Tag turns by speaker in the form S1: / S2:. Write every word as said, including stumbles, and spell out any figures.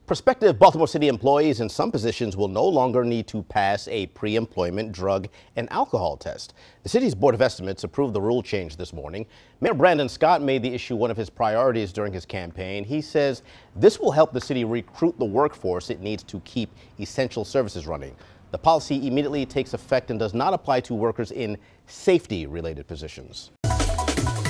S1: Prospective Baltimore City employees in some positions will no longer need to pass a pre-employment drug and alcohol test. The city's Board of Estimates approved the rule change this morning. Mayor Brandon Scott made the issue one of his priorities during his campaign. He says this will help the city recruit the workforce it needs to keep essential services running. The policy immediately takes effect and does not apply to workers in safety-related positions.